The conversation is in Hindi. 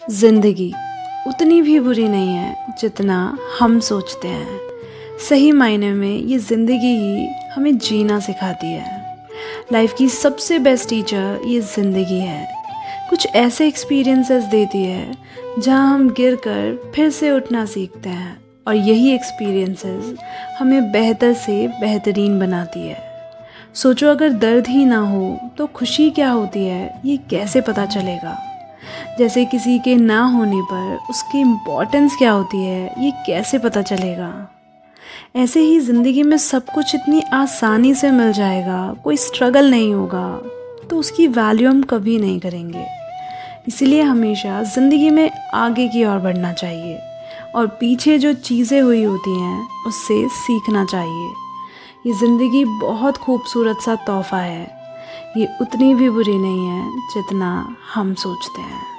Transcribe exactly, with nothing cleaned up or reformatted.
ज़िंदगी उतनी भी बुरी नहीं है जितना हम सोचते हैं। सही मायने में ये ज़िंदगी ही हमें जीना सिखाती है। लाइफ की सबसे बेस्ट टीचर ये ज़िंदगी है। कुछ ऐसे एक्सपीरियंसेस देती है जहाँ हम गिर कर फिर से उठना सीखते हैं, और यही एक्सपीरियंसेस हमें बेहतर से बेहतरीन बनाती है। सोचो, अगर दर्द ही ना हो तो खुशी क्या होती है ये कैसे पता चलेगा। जैसे किसी के ना होने पर उसकी इम्पोर्टेंस क्या होती है ये कैसे पता चलेगा। ऐसे ही ज़िंदगी में सब कुछ इतनी आसानी से मिल जाएगा, कोई स्ट्रगल नहीं होगा, तो उसकी वैल्यू हम कभी नहीं करेंगे। इसीलिए हमेशा ज़िंदगी में आगे की ओर बढ़ना चाहिए और पीछे जो चीज़ें हुई होती हैं उससे सीखना चाहिए। ये ज़िंदगी बहुत खूबसूरत सा तोहफ़ा है। ये उतनी भी बुरी नहीं है जितना हम सोचते हैं।